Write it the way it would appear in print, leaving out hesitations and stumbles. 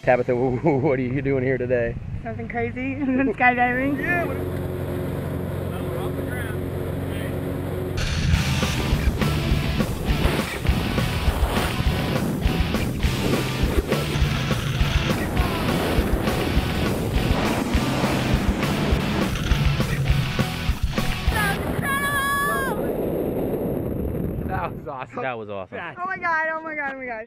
Tabitha, what are you doing here today? Something crazy. I'm going skydiving. Yeah, we're off the ground. That was awesome. That was awesome. Oh my god, oh my god, oh my god.